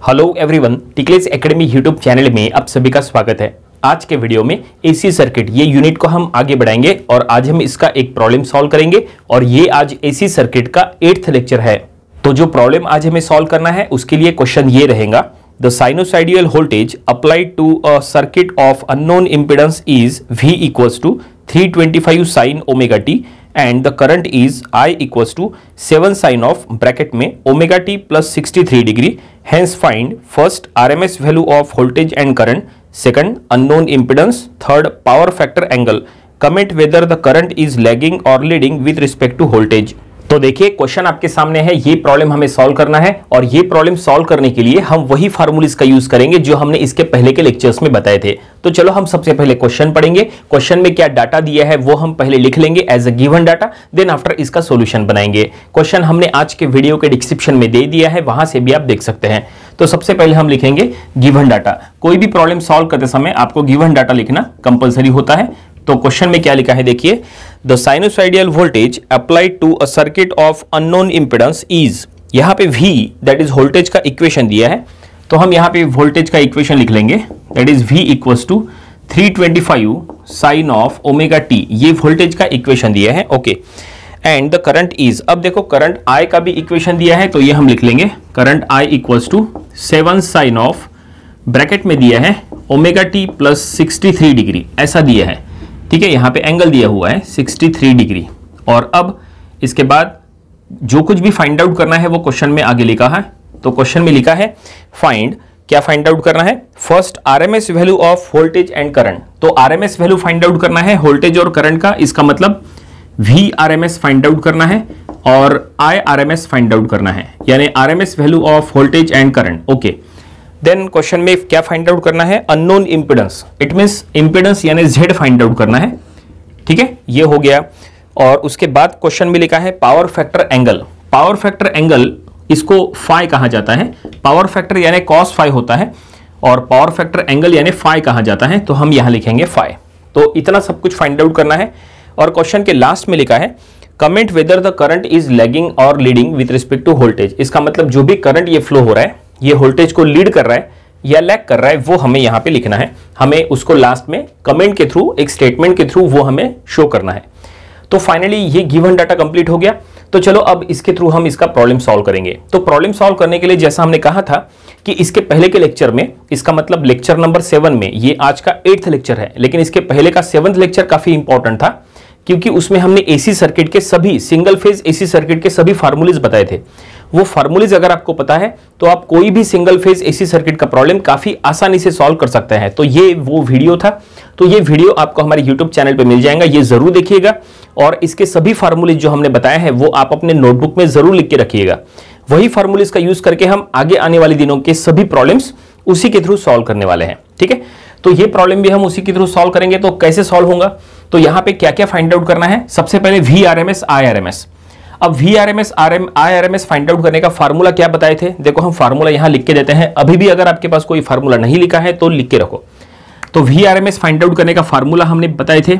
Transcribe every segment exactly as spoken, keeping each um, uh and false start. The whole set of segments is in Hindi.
हेलो एवरीवन, टिकलेस एकेडमी यूट्यूब चैनल में आप सभी का स्वागत है। आज के वीडियो में एसी सर्किट ये यूनिट को हम आगे बढ़ाएंगे और आज हम इसका एक प्रॉब्लम सॉल्व करेंगे और ये आज एसी सर्किट का एट्थ लेक्चर है। तो जो प्रॉब्लम आज हमें सॉल्व करना है उसके लिए क्वेश्चन ये रहेगा, the sinusoidal voltage applied to a circuit of unknown impedance is V equals to three twenty five sine omega t and the current is I equals to seven sin of bracket में omega t plus sixty three degree. Hence find first R M S value of voltage and current, second unknown impedance, third power factor angle. Comment whether the current is lagging or leading with respect to voltage. तो देखिए क्वेश्चन आपके सामने है, ये प्रॉब्लम हमें सॉल्व करना है और ये प्रॉब्लम सॉल्व करने के लिए हम वही फार्मूलीज का यूज करेंगे जो हमने इसके पहले के लेक्चर्स में बताए थे। तो चलो हम सबसे पहले क्वेश्चन पढ़ेंगे। क्वेश्चन में क्या डाटा दिया है वो हम पहले लिख लेंगे as a given data, then after इसका सॉल्यूशन बनाएंगे। क्वेश्चन हमने आज के वीडियो के डिस्क्रिप्शन में दे दिया है, वहां से भी आप देख सकते हैं। तो सबसे पहले हम लिखेंगे गिवन डाटा। कोई भी प्रॉब्लम सॉल्व करते समय आपको गिवन डाटा लिखना कंपलसरी होता है। तो क्वेश्चन में क्या लिखा है देखिए, the sinusoidal voltage applied to a circuit of unknown impedance is, यहां पे V दैट इज वोल्टेज का इक्वेशन दिया है, तो हम यहां पे वोल्टेज का इक्वेशन लिख लेंगे, that is V equals to three twenty five sine of omega t, ये वोल्टेज का इक्वेशन दिया है। Okay, and the current is, अब देखो करंट I का भी इक्वेशन दिया है, तो ये हम लिख लेंगे current I equals to seven sine of bracket में दिया है omega t plus sixty three degree, ऐसा दिया है। ठीक है, यहाँ पे एंगल दिया हुआ है सिक्सटी थ्री डिग्री। और अब इसके बाद जो कुछ भी फाइंड आउट करना है वो क्वेश्चन में आगे लिखा है। तो क्वेश्चन में लिखा है फाइंड, क्या फाइंड आउट करना है, first RMS value of voltage and current. तो आरएमएस वैल्यू फाइंड आउट करना है वोल्टेज और करंट का, इसका मतलब वी आरएमएस फाइंड आउट करना है और आई आरएमएस फाइंड आउट करना है, यानी RMS value of voltage and current. Okay, then question में क्या फाइंड आउट करना है, unknown impedance, it means impedance यानी Z फाइंड आउट करना है। ठीक है, ये हो गया। और उसके बाद क्वेश्चन में लिखा है power factor angle. Power factor angle इसको फाई कहा जाता है, पावर फैक्टर यानी कॉस फाई होता है और पावर फैक्टर एंगल यानी फाई कहा जाता है, तो हम यहां लिखेंगे फाई। तो इतना सब कुछ फाइंड आउट करना है। और क्वेश्चन के लास्ट में लिखा है comment whether the current is lagging और leading with respect to voltage, इसका मतलब जो भी करंट ये फ्लो हो रहा है ये वोल्टेज को लीड कर रहा है या लैग कर रहा है वो हमें यहां पे लिखना है। हमें उसको लास्ट में कमेंट के थ्रू, एक स्टेटमेंट के थ्रू वो हमें शो करना है। तो फाइनली ये गिवन डाटा कंप्लीट हो गया। तो चलो अब इसके थ्रू हम इसका प्रॉब्लम सॉल्व करेंगे। तो प्रॉब्लम सॉल्व करने के लिए जैसा हमने कहा था कि इसके पहले के लेक्चर में, इसका मतलब लेक्चर नंबर सेवन में, ये आज का एट्थ लेक्चर है, लेकिन इसके पहले का सेवंथ लेक्चर काफी इंपॉर्टेंट था क्योंकि उसमें हमने एसी सर्किट के सभी, सिंगल फेज एसी सर्किट के सभी फार्मूलेज बताए थे। वो फार्मूलेज अगर आपको पता है तो आप कोई भी सिंगल फेज एसी सर्किट का प्रॉब्लम काफी आसानी से सॉल्व कर सकते हैं। तो ये वो वीडियो था, तो ये वीडियो आपको हमारे यूट्यूब चैनल पे मिल जाएगा, ये जरूर देखिएगा। और इसके सभी फार्मूलेज जो हमने बताए हैं वो आप अपने नोटबुक में जरूर लिख के रखिएगा। वही फार्मूलेज का यूज करके हम आगे आने वाले दिनों के सभी प्रॉब्लम्स उसी के थ्रू सॉल्व करने वाले हैं। ठीक है, तो ये प्रॉब्लम भी हम उसी के थ्रू सॉल्व करेंगे। तो कैसे सॉल्व होगा, तो यहां पे क्या क्या फाइंड आउट करना है, सबसे पहले वी आरएमएस आई आरएमएस। अब V RMS RM I RMS find out करने का फार्मूला क्या बताए थे, देखो हम फार्मूला यहां लिख के देते हैं। अभी भी अगर आपके पास कोई फार्मूला नहीं लिखा है तो लिख के रखो। तो वी आरएमएस फाइंड आउट करने का फार्मूला हमने बताए थे,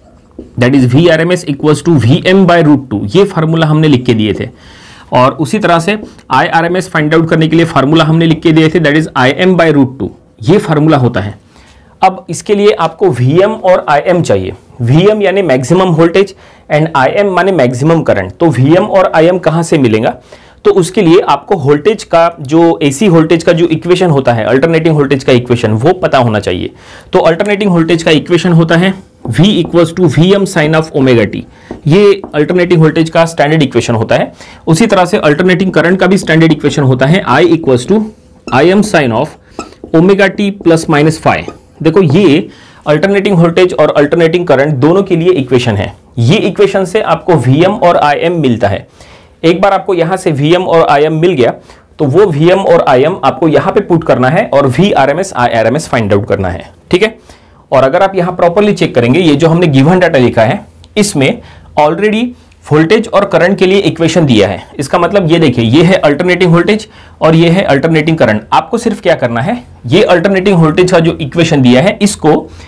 that is V RMS equals to V M by root two, ये फार्मूला हमने लिख के दिए थे। और उसी तरह से आई आरएमएस फाइंड आउट करने के लिए फार्मूला हमने लिख के दिए थे, that is I M by root two, ये फार्मूला होता है। अब इसके लिए आपको V M और I M चाहिए। V M यानी maximum voltage and I M माने मैक्सिमम करंट। तो V M और I M कहां से मिलेगा, तो उसके लिए आपको वोल्टेज का जो एसी वोल्टेज का जो इक्वेशन होता है, अल्टरनेटिंग वोल्टेज का इक्वेशन, वो पता होना चाहिए। तो अल्टरनेटिंग वोल्टेज का इक्वेशन होता है V equals to V M sine of omega t, ये अल्टरनेटिंग वोल्टेज का स्टैंडर्ड इक्वेशन होता है। उसी तरह से अल्टरनेटिंग करंट का भी स्टैंडर्ड इक्वेशन होता है I equals to I M sine of omega t plus minus five. देखो ये अल्टरनेटिंग वोल्टेज और अल्टरनेटिंग करंट दोनों के लिए इक्वेशन है। ये इक्वेशन से आपको V M और I M मिलता है। एक बार आपको यहां से V M और I M मिल गया तो वो V M और I M आपको यहां पे पुट करना है और V R M S I R M S find out करना है। ठीक है, और अगर आप यहां प्रॉपर्ली चेक करेंगे, ये जो हमने गिवन डाटा लिखा है इसमें ऑलरेडी वोल्टेज और करंट के लिए इक्वेशन दिया है। इसका मतलब ये देखिए, ये है अल्टरनेटिंग वोल्टेज और ये है अल्टरनेटिंग करंट। आपको सिर्फ क्या करना है, ये अल्टरनेटिंग वोल्टेज का जो इक्वेशन दिया है इसको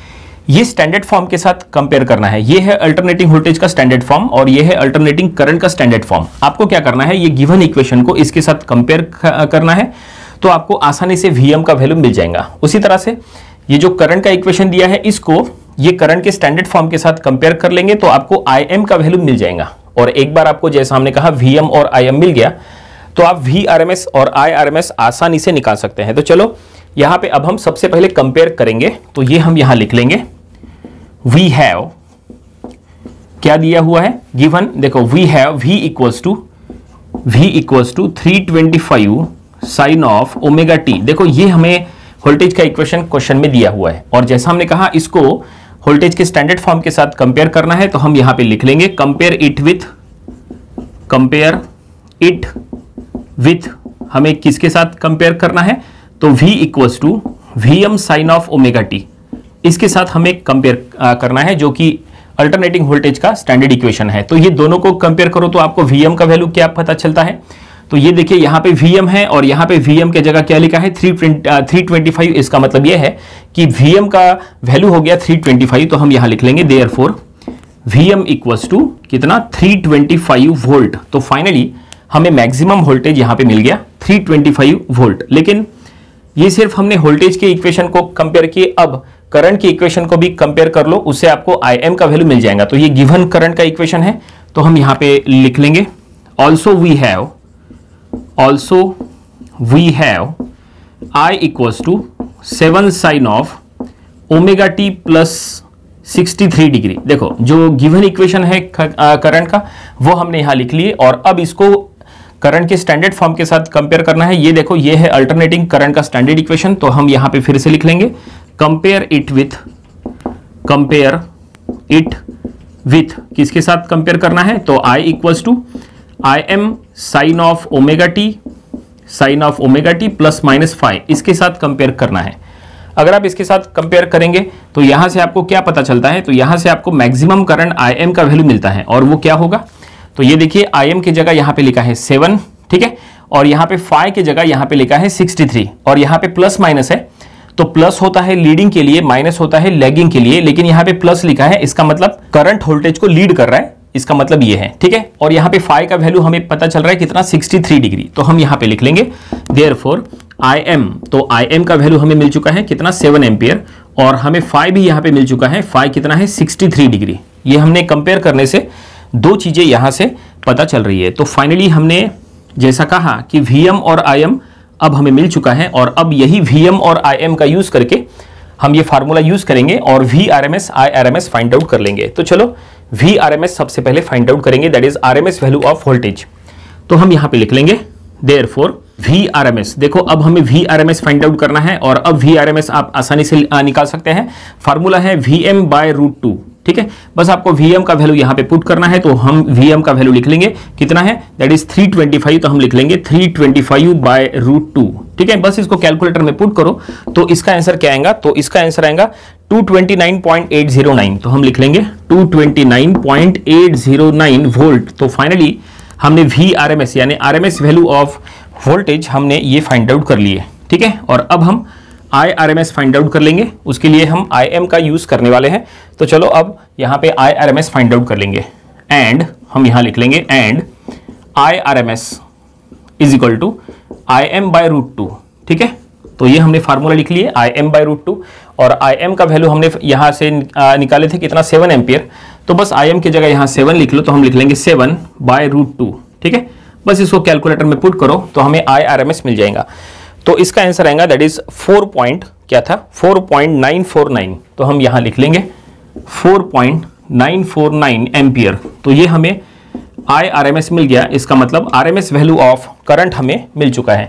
ये स्टैंडर्ड फॉर्म के साथ कंपेयर करना है। ये है अल्टरनेटिंग वोल्टेज का स्टैंडर्ड फॉर्म और ये है अल्टरनेटिंग करंट का स्टैंडर्ड फॉर्म। आपको क्या करना है, ये गिवन इक्वेशन को इसके साथ कंपेयर करना है। तो आपको आसानी से वी एम का वैल्यू मिल जाएगा। उसी तरह से ये जो करंट का इक्वेशन दिया है, इसको ये करंट के स्टैंडर्ड फॉर्म के साथ कंपेयर कर लेंगे तो आपको आई एम का वैल्यू मिल जाएगा। और एक बार आपको जैसा हमने कहा वी एम और आई एम मिल गया तो आप वी आर एम एस और आई आर एम एस आसानी से निकाल सकते हैं। तो चलो यहां पे अब हम सबसे पहले कंपेयर करेंगे, तो ये हम यहां लिख लेंगे वी हैव, क्या दिया हुआ है गिवन, देखो we have V equals to V equals to three twenty five sine of omega t. देखो ये हमें वोल्टेज का इक्वेशन क्वेश्चन में दिया हुआ है और जैसा हमने कहा इसको वोल्टेज के स्टैंडर्ड फॉर्म के साथ कंपेयर करना है, तो हम यहां पे लिख लेंगे compare it with compare it with हमें किसके साथ कंपेयर करना है, तो v equals to V M sine of omega t, इसके साथ हमें कंपेयर करना है जो कि अल्टरनेटिंग वोल्टेज का स्टैंडर्ड इक्वेशन है। तो ये दोनों को कंपेयर करो तो आपको vm का वैल्यू क्या पता चलता है, तो ये देखिए यहाँ पे vm है और यहाँ पे vm के जगह क्या लिखा है थ्री ट्वेंटी फाइव। इसका मतलब ये है कि vm का वैल्यू हो गया थ्री ट्वेंटी फाइव, तो हम यहाँ लिख लेंगे देयरफॉर vm इक्वल्स टू कितना थ्री ट्वेंटी फाइव वोल्ट। तो फाइनली हमें मैक्सिमम वोल्टेज यहाँ पे मिल गया थ्री ट्वेंटी फाइव वोल्ट। लेकिन ये सिर्फ हमने वोल्टेज के इक्वेशन को कंपेयर किए, अब करंट की इक्वेशन को भी कंपेयर कर लो, उससे आपको आई एम का वैल्यू मिल जाएगा। तो ये गिवन करंट का इक्वेशन है, तो हम यहाँ पे लिख लेंगे also we have also we have I equals to seven sine of omega t plus sixty three degree. देखो जो गिवन इक्वेशन है करंट का वो हमने यहां लिख लिए और अब इसको करंट के स्टैंडर्ड फॉर्म के साथ कंपेयर करना है। ये देखो ये है अल्टरनेटिंग करंट का स्टैंडर्ड इक्वेशन, तो हम यहां पे फिर से लिख लेंगे compare it with compare it with किसके साथ कंपेयर करना है, तो I equals to I M sine of omega t sine of omega t plus minus five, इसके साथ कंपेयर करना है। अगर आप इसके साथ कंपेयर करेंगे तो यहां से आपको क्या पता चलता है, तो यहां से आपको मैक्सिमम करंट आई एम का वैल्यू मिलता है और वो क्या होगा, तो ये देखिए आई एम की जगह यहां पे लिखा है सेवन, ठीक है, और यहां पे फाइव की जगह यहां पे लिखा है सिक्सटी थ्री और यहां पे प्लस माइनस है, तो प्लस होता है लीडिंग के लिए, माइनस होता है लैगिंग के लिए, लेकिन यहां पे प्लस लिखा है, इसका मतलब करंट वोल्टेज को लीड कर रहा है, इसका मतलब ये है, ठीक है। और यहां पे फाइव का वैल्यू हमें पता चल रहा है कितना सिक्सटी थ्री डिग्री, तो हम यहां पे लिख लेंगे देयरफॉर आई एम, तो आई एम का वैल्यू हमें मिल चुका है कितना सेवन एम्पियर और हमें फाइव भी यहां पे मिल चुका है, फाइव कितना है सिक्सटी थ्री डिग्री। ये हमने कंपेयर करने से दो चीजें यहां से पता चल रही है। तो फाइनली हमने जैसा कहा कि वीएम और आईएम अब हमें मिल चुका है और अब यही वीएम और आईएम का यूज करके हम ये फार्मूला यूज करेंगे और V R M S I R M S find out कर लेंगे। तो चलो वी आर एम एस सबसे पहले फाइंड आउट करेंगे, that is R M S value of voltage. तो हम यहां पे लिख लेंगे therefore V R M S. देखो अब हमें V R M S find out करना है और अब वी आर एम एस आप आसानी से निकाल सकते हैं। फार्मूला है V M by root two, ठीक है। बस आपको V M का वैल्यू यहां पे पुट करना है, तो हम V M का वैल्यू लिख लेंगे कितना है, that is three twenty five, तो हम लिख लेंगे three twenty five by root two, ठीक है। बस इसको कैलकुलेटर में पुट करो तो इसका आंसर क्या आएगा, तो इसका आंसर आएगा two twenty nine point eight zero nine, तो हम लिख लेंगे two twenty nine point eight zero nine volt. तो फाइनली हमने V R M S यानी R M S value of voltage हमने ये फाइंड आउट कर लिए, ठीक है। और अब हम I R M S find out कर लेंगे, उसके लिए हम आई एम का यूज करने वाले हैं। तो चलो अब यहाँ पे I R M S find out कर लेंगे एंड हम यहाँ लिख लेंगे and I R M S is equal to I M by root two, ठीक है। तो ये हमने फार्मूला लिख लिए I M by root two और आई एम का वैल्यू हमने यहाँ से निकाले थे कितना सेवन एम्पियर, तो बस आई एम की जगह यहाँ सेवन लिख लो, तो हम लिख लेंगे सेवन बाय रूट टू, ठीक है। बस इसको कैलकुलेटर में पुट करो तो हमें आई आर एम एस मिल जाएगा। तो इसका आंसर आएगा दैट इज फोर पॉइंट क्या था four point nine four nine, तो हम यहां लिख लेंगे four point nine four nine ampere. तो ये हमें आई आर एम एस मिल गया, इसका मतलब R M S value of current हमें मिल चुका है।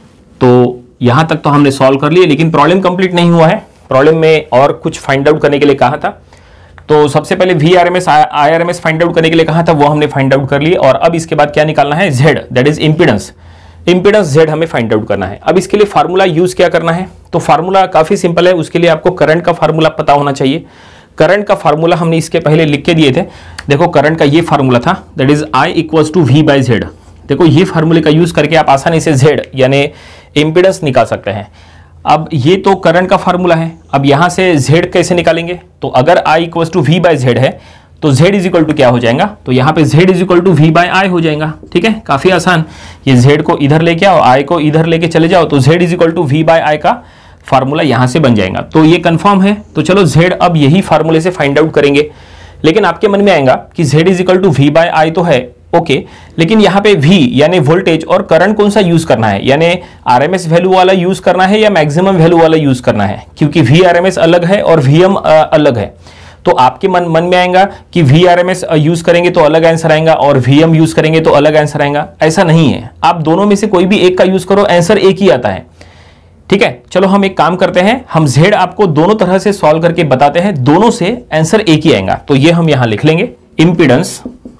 तो यहां तक तो हमने सॉल्व कर लिए, लेकिन प्रॉब्लम कंप्लीट नहीं हुआ है। प्रॉब्लम में और कुछ फाइंड आउट करने के लिए कहा था, तो सबसे पहले V R M S I R M S find out करने के लिए कहा था, वो हमने फाइंड आउट कर लिए। और अब इसके बाद क्या निकालना है, Z, that is impedance. Impedance Z हमें फाइंड आउट करना है। अब इसके लिए फार्मूला यूज क्या करना है, तो फार्मूला काफी सिंपल है, उसके लिए आपको करंट का फार्मूला पता होना चाहिए। करंट का फार्मूला हमने इसके पहले लिख के दिए थे, देखो करंट का ये फार्मूला था, that is I equals to V by Z. देखो ये फार्मूले का यूज करके आप आसानी से जेड यानी इंपीडेंस निकाल सकते हैं। अब ये तो करंट का फार्मूला है, अब यहां से जेड कैसे निकालेंगे, तो अगर I equals to V by Z है तो z इज इक्वल टू क्या हो जाएगा, तो यहाँ पे z is equal to V by I हो जाएगा। ठीक है, काफी आसान। ये z को इधर लेके आओ, i को इधर लेके चले जाओ, तो z is equal to V by I का फार्मूला यहां से बन जाएगा। तो ये कंफर्म है। तो चलो z अब यही फार्मूले से फाइंड आउट करेंगे। लेकिन आपके मन में आएगा कि z is equal to V by I तो है, ओके okay, लेकिन यहाँ पे v यानी वोल्टेज और करंट कौन सा यूज करना है, यानी आरएमएस वैल्यू वाला यूज करना है या मैक्सिमम वैल्यू वाला यूज करना है, क्योंकि वी आरएमएस अलग है और वीएम अलग है। तो आपके मन मन में आएगा कि वी आरएमएस यूज करेंगे तो अलग आंसर आएगा और वीएम यूज करेंगे तो अलग आंसर आएगा। ऐसा नहीं है, आप दोनों में से कोई भी एक का यूज करो, आंसर एक ही आता है। ठीक है, चलो हम एक काम करते हैं, हम z आपको दोनों तरह से सॉल्व करके बताते हैं, दोनों से आंसर एक ही आएगा। तो ये हम यहां लिख लेंगे, impedance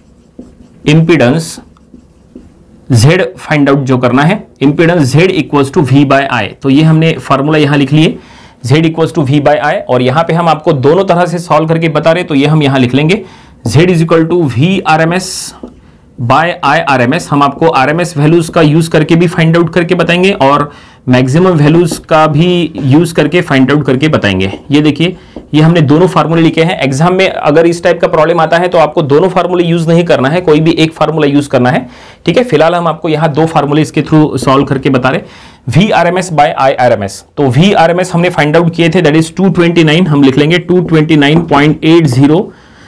impedance z find out जो करना है, impedance z equals to V by I. तो ये हमने फार्मूला यहां लिख लिए, z equals to V by I, और यहां पे हम आपको दोनों तरह से सॉल्व करके बता रहे, तो ये हम यहां लिख लेंगे z is equal to V R M S by I R M S. हम आपको आर एम एस वैल्यूज का यूज करके भी फाइंड आउट करके बताएंगे और मैक्सिमम वैल्यूज का भी यूज करके फाइंड आउट करके बताएंगे। ये देखिए, ये हमने दोनों फार्मूले लिखे हैं। एग्जाम में अगर इस टाइप का प्रॉब्लम आता है तो आपको दोनों फार्मूले यूज नहीं करना है, कोई भी एक फार्मूला यूज करना है। ठीक है, फिलहाल हम आपको यहाँ दो फार्मूले इसके थ्रू सॉल्व करके बता रहे, V R M S by I R M S. तो वी आर एम एस हमने फाइंड आउट किए थे, that is two twenty nine, हम लिख लेंगे two twenty nine point eight zero,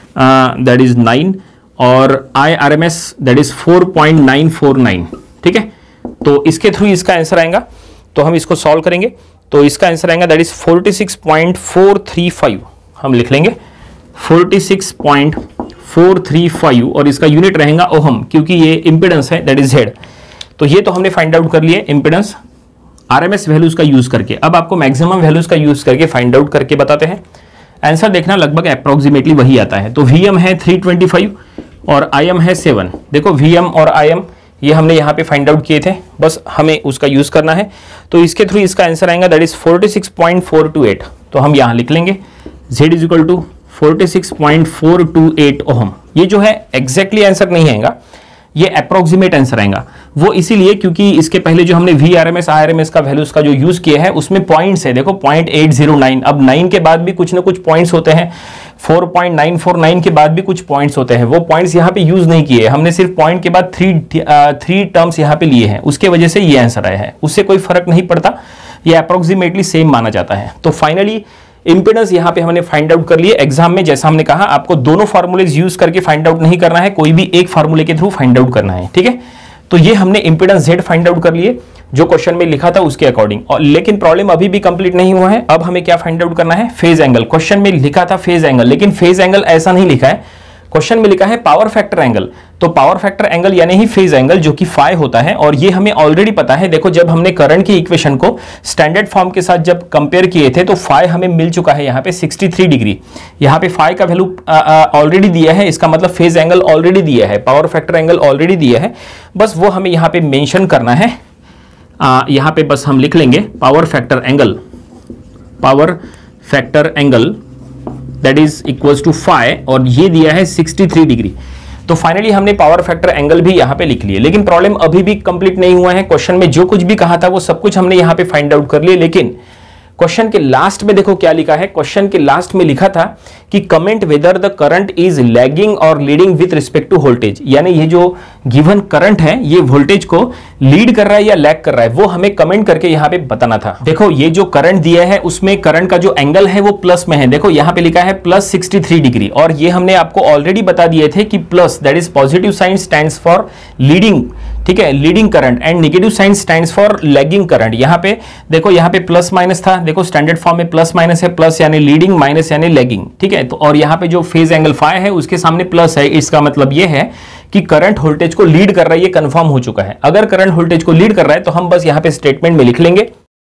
that is nine, और I R M S that is four point nine four nine. ठीक है, तो इसके थ्रू इसका आंसर आएगा। तो हम इसको सॉल्व करेंगे, तो इसका आंसर आएगा that is forty six point four three five. हम लिख लेंगे forty six point four three five, और इसका यूनिट रहेगा ओहम, क्योंकि ये इंपीडेंस है, दैट इज z। तो ये तो हमने फाइंड आउट कर लिए इंपीडेंस आरएमएस वैल्यूज का यूज करके। अब आपको मैक्सिमम वैल्यूज का यूज करके फाइंड आउट करके बताते हैं। आंसर देखना लगभग अप्रोक्सीमेटली वही आता है। तो वीएम है थ्री ट्वेंटी फाइव और आईएम है सेवन। देखो वीएम और आईएम ये हमने यहाँ पे फाइंड आउट किए थे, बस हमें उसका यूज करना है। तो इसके थ्रू इसका आंसर आएगा that is forty six point four two eight. तो हम यहाँ लिख लेंगे z is equal to forty six point four two eight ohm. ये जो है एग्जैक्टली आंसर नहीं आएगा, ये अप्रोक्सीमेट आंसर आएगा। वो इसीलिए क्योंकि इसके पहले जो हमने V R M S I R M S का वैल्यूज का जो यूज किया है उसमें पॉइंट्स है, देखो पॉइंट एट जीरो नाइन। अब नाइन के बाद भी कुछ ना कुछ पॉइंट्स होते हैं, four point nine four nine के बाद भी कुछ पॉइंट्स होते हैं, वो पॉइंट्स यहाँ पे यूज नहीं किए, हमने सिर्फ पॉइंट के बाद थ्री थ्री टर्म्स यहाँ पे लिए हैं, उसके वजह से ये आंसर आया है। उससे कोई फर्क नहीं पड़ता, ये अप्रोक्सीमेटली सेम माना जाता है। तो फाइनली इंपीडेंस यहाँ पे हमने फाइंड आउट कर लिए। एग्जाम में जैसा हमने कहा आपको दोनों फार्मूलेज यूज करके फाइंड आउट नहीं करना है, कोई भी एक फार्मूले के थ्रू फाइंड आउट करना है। ठीक है, तो ये हमने इंपीडेंस z फाइंड आउट कर लिए जो क्वेश्चन में लिखा था उसके अकॉर्डिंग। और लेकिन प्रॉब्लम अभी भी कंप्लीट नहीं हुआ है। अब हमें क्या फाइंड आउट करना है, फेज एंगल। क्वेश्चन में लिखा था फेज एंगल, लेकिन फेज एंगल ऐसा नहीं लिखा है, क्वेश्चन में लिखा है पावर फैक्टर एंगल। तो पावर फैक्टर एंगल यानी ही फेज एंगल, जो कि फाई होता है, और ये हमें ऑलरेडी पता है। देखो जब हमने करंट की इक्वेशन को स्टैंडर्ड फॉर्म के साथ जब कंपेयर किए थे तो फाई हमें मिल चुका है यहाँ पे सिक्सटी थ्री डिग्री। यहाँ पे फाई का वैल्यू ऑलरेडी दिया है, इसका मतलब फेज एंगल ऑलरेडी दिया है, पावर फैक्टर एंगल ऑलरेडी दिया है, बस वो हमें यहाँ पे मेंशन करना है। आ, यहाँ पे बस हम लिख लेंगे power factor angle, power factor angle that is equals to phi, और ये दिया है सिक्सटी थ्री डिग्री। तो फाइनली हमने पावर फैक्टर एंगल भी यहाँ पे लिख लिए। लेकिन प्रॉब्लम अभी भी कंप्लीट नहीं हुआ है। क्वेश्चन में जो कुछ भी कहा था वो सब कुछ हमने यहाँ पे फाइंड आउट कर लिए, लेकिन क्वेश्चन के लास्ट में देखो क्या लिखा है। क्वेश्चन के लास्ट में लिखा था कि comment whether the current is lagging और leading with respect to voltage, यानी ये जो गिवन करंट है ये वोल्टेज को लीड कर रहा है या लैग कर रहा है, वो हमें कमेंट करके यहाँ पे बताना था। देखो ये जो करंट दिया है उसमें करंट का जो एंगल है वो प्लस में है। देखो यहाँ पे लिखा है प्लस सिक्सटी थ्री डिग्री, और ये हमने आपको ऑलरेडी बता दिए थे कि plus that is positive sign stands for leading, ठीक है, leading current, and negative sign stands for lagging current. यहाँ पे देखो यहाँ पे प्लस माइनस था, देखो स्टैंडर्ड फॉर्म में प्लस माइनस है, प्लस यानी लीडिंग, माइनस यानी लैगिंग। ठीक है, तो और यहाँ पे जो फेज एंगल फाई है उसके सामने प्लस है, इसका मतलब ये है कि करंट वोल्टेज को लीड कर रहा है, ये कंफर्म हो चुका है। अगर करंट वोल्टेज को लीड कर रहा है तो हम बस यहाँ पे स्टेटमेंट में लिख लेंगे।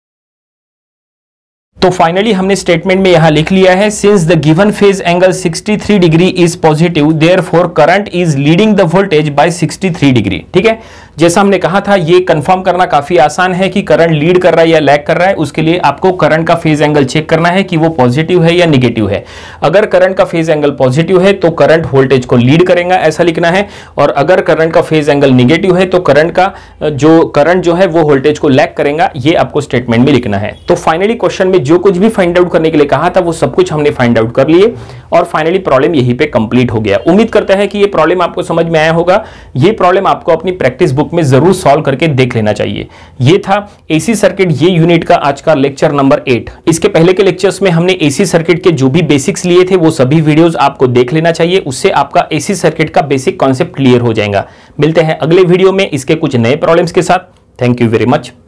तो फाइनली हमने स्टेटमेंट में यहां लिख लिया है, since the given phase angle sixty three degree is positive therefore current is leading the voltage by sixty three degree. ठीक है, जैसा हमने कहा था, ये कंफर्म करना काफी आसान है कि करंट लीड कर रहा है या लैग कर रहा है। उसके लिए आपको करंट का फेज एंगल चेक करना है कि वो पॉजिटिव है या निगेटिव है। अगर करंट का फेज एंगल पॉजिटिव है तो करंट वोल्टेज को लीड करेगा, ऐसा लिखना है। और अगर करंट का फेज एंगल निगेटिव है तो करंट का जो करंट जो है वो वोल्टेज को लैग करेगा, ये आपको स्टेटमेंट में लिखना है। तो फाइनली क्वेश्चन में जो कुछ भी फाइंड आउट करने के लिए कहा था वो सब कुछ हमने फाइंड आउट कर लिए और फाइनली प्रॉब्लम यहीं पे कंप्लीट हो गया। उम्मीद करते हैं कि ये प्रॉब्लम आपको समझ में आया होगा। ये प्रॉब्लम आपको अपनी प्रैक्टिस बुक में जरूर सॉल्व करके देख लेना चाहिए। ये था एसी सर्किट ये यूनिट का आज का लेक्चर नंबर एट। इसके पहले के लेक्चर्स में हमने एसी सर्किट के जो भी बेसिक्स लिए थे वो सभी वीडियोस आपको देख लेना चाहिए। उससे आपका एसी सर्किट का बेसिक कॉन्सेप्ट क्लियर हो जाएगा। मिलते हैं अगले वीडियो में इसके कुछ नए प्रॉब्लम्स के साथ। Thank you very much.